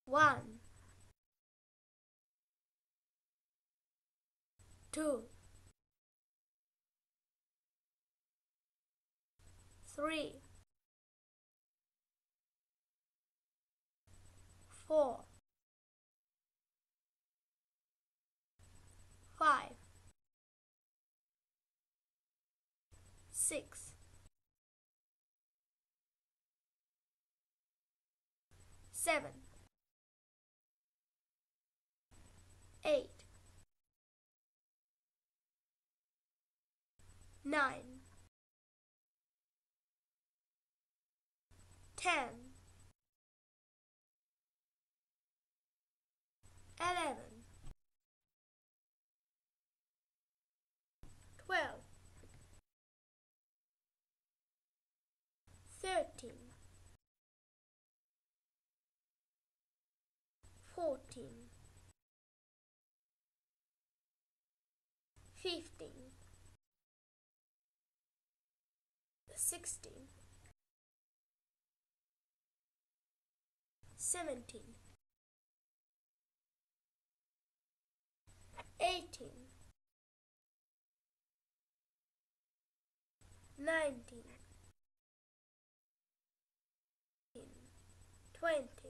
1, 2, 3, 4, 5, 6, 7, 8, 9, 10, 11, 12, 13, 14, 15, 16, 17, 18, 19, 20,